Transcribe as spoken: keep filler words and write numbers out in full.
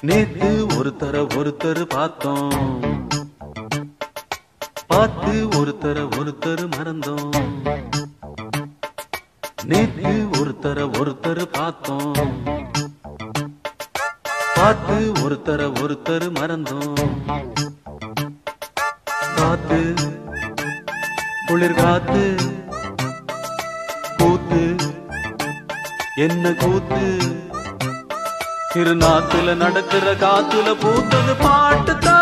நேத்து ஒருத்தர ஒருத்தர் பார்த்தோம், பார்த்து ஒருத்தர ஒருத்தர் மறந்தோம். நேத்து ஒருத்தர ஒருத்தர் பார்த்தோம், பார்த்து ஒருத்தர ஒருத்தர் மறந்தோம். காத்து குளிர் காத்து கூத்து என்ன கூத்து, திருநாத்துல நடக்கிற காத்துல பூத்தது பாட்டு தான்.